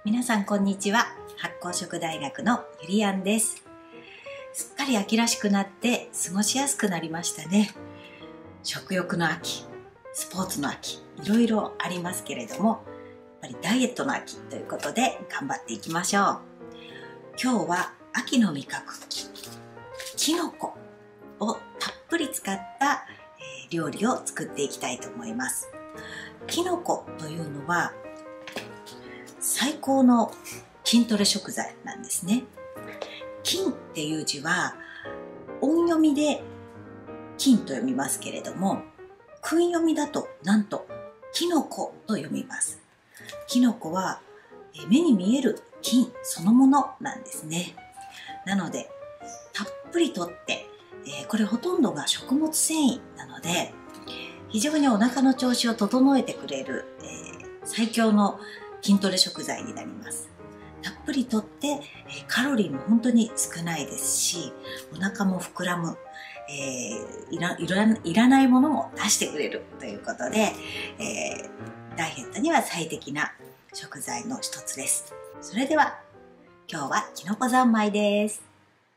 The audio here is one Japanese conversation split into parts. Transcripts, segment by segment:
皆さんこんにちは。発酵食大学のゆりあんです。すっかり秋らしくなって過ごしやすくなりましたね。食欲の秋、スポーツの秋、いろいろありますけれども、やっぱりダイエットの秋ということで頑張っていきましょう。今日は秋の味覚、きのこをたっぷり使った料理を作っていきたいと思います。きのこというのは最高の筋トレ食材なんですね。筋っていう字は音読みで筋と読みますけれども、訓読みだとなんときのこと読みます。きのこは目に見える筋そのものなんですね。なのでたっぷりとって、これほとんどが食物繊維なので非常にお腹の調子を整えてくれる、最強の筋トレ食材になります。たっぷりとってカロリーも本当に少ないですし、お腹も膨らむ、いらないものも出してくれるということで、ダイエットには最適な食材の一つです。それでは今日はきのこ三昧です。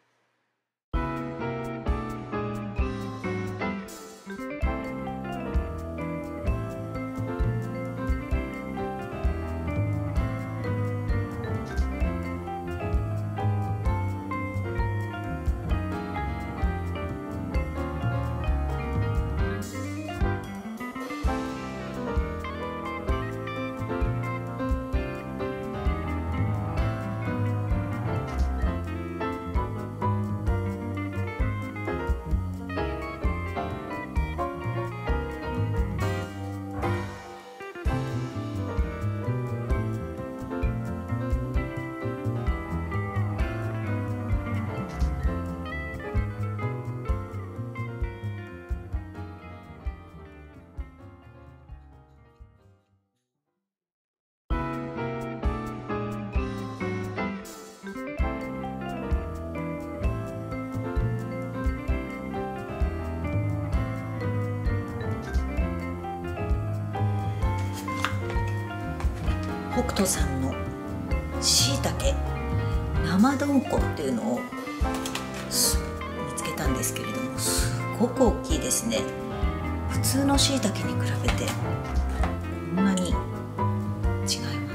北斗さんのしいたけ生どんこっていうのを見つけたんですけれども、すごく大きいですね。普通のしいたけに比べてこんなに違います。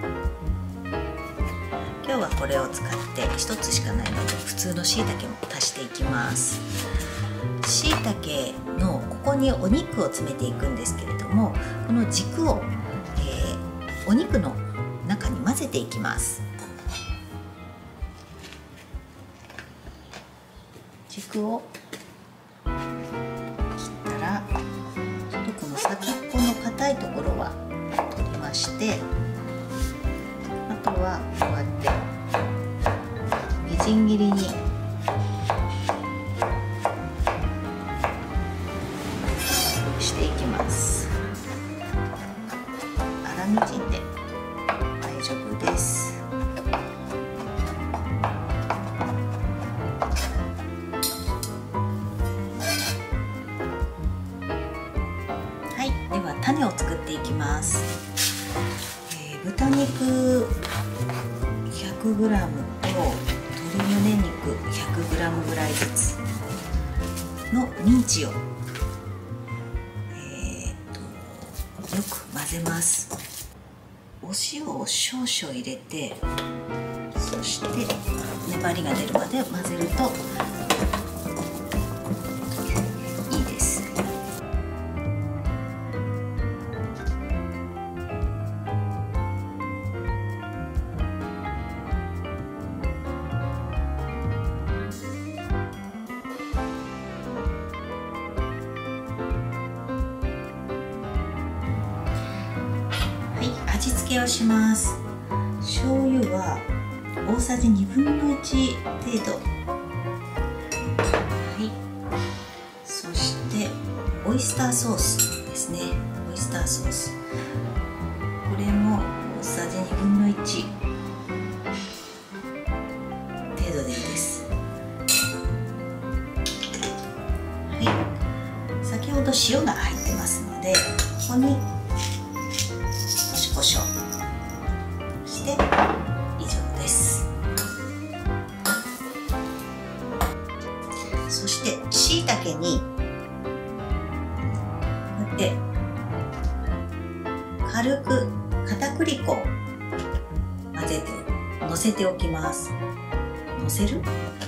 今日はこれを使って一つしかないので普通のしいたけも足していきます。しいたけのここにお肉を詰めていくんですけれども、この軸をお肉の中に混ぜていきます。軸を切ったらちょっとこの先っぽの硬いところは取りまして、あとはこうやってみじん切りにしていきます。粗みじんで大丈夫です。はい、では種を作っていきます。豚肉 100g と鶏胸肉 100g ぐらいずつのミンチをよく混ぜます。お塩を少々入れて、そして粘りが出るまで混ぜるといいです。味付けをします。醤油は大さじ1/2程度。はい。そしてオイスターソースですね。オイスターソース。これも大さじ1/2程度でいいです。はい。先ほど塩が入ってますので、ここに胡椒しして以上です。そしてしいたけにこうやって軽く片栗粉を混ぜてのせておきます。のせる？ちょ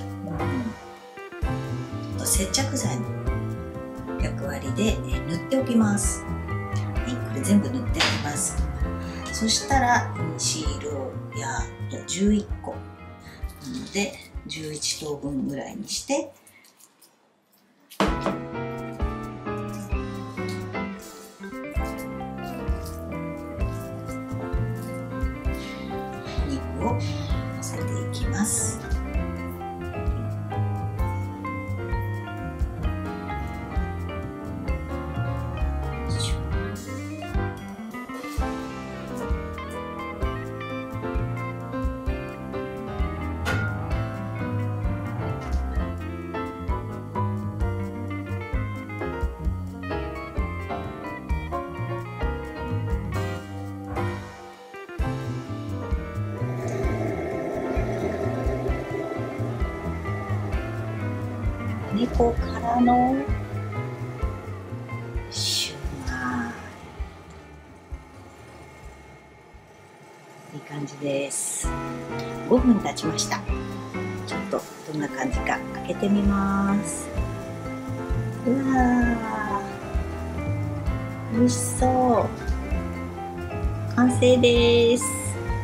っと接着剤の役割で塗っておきます。はい、これ全部塗ってあります。そしたらシールを11個なので11等分ぐらいにしてお肉をのせていきます。猫からのシューマイ、いい感じです。5分経ちました。ちょっとどんな感じか開けてみます。うわー、美味しそう。完成です。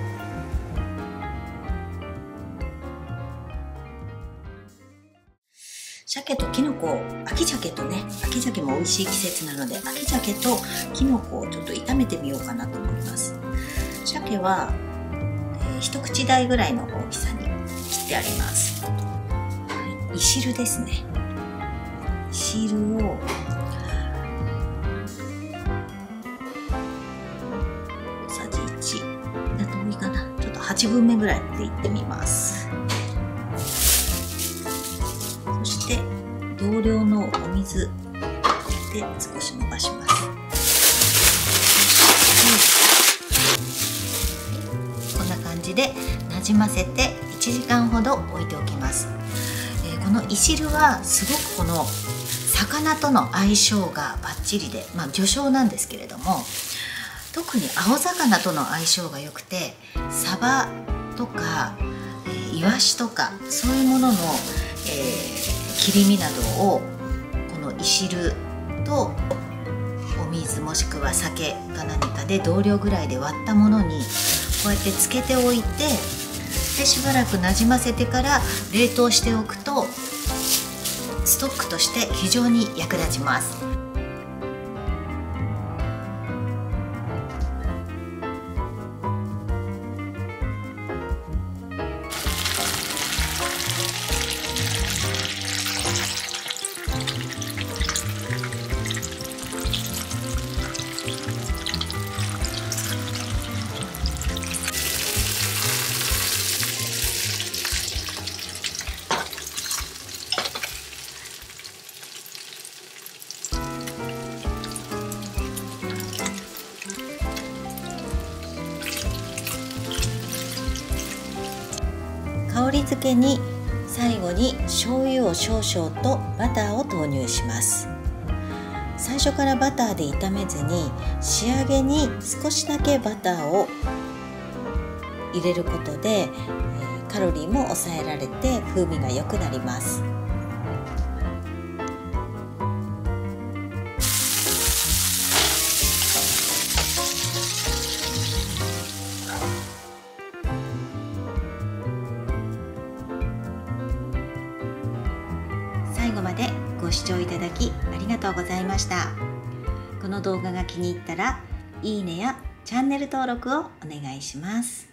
鮭ときのこ、秋鮭とね、秋鮭も美味しい季節なので、秋鮭ときのこをちょっと炒めてみようかなと思います。鮭は、一口大ぐらいの大きさに切ってあります。はい、いしるですね。いしるを小さじ1だと多いかな。ちょっと8分目ぐらいでいってみます。そして同量のお水で少し伸ばします。こんな感じでなじませて1時間ほど置いておきます。このいしるはすごくこの魚との相性がバッチリで、魚醤なんですけれども、特に青魚との相性が良くて、サバとか、イワシとかそういうものの、切り身などをこのいしるとお水もしくは酒か何かで同量ぐらいで割ったものにこうやってつけておいて、でしばらくなじませてから冷凍しておくとストックとして非常に役立ちます。香り付けに最後に醤油を少々とバターを投入します。最初からバターで炒めずに仕上げに少しだけバターを入れることでカロリーも抑えられて風味が良くなります。最後までご視聴いただきありがとうございました。この動画が気に入ったらいいねやチャンネル登録をお願いします。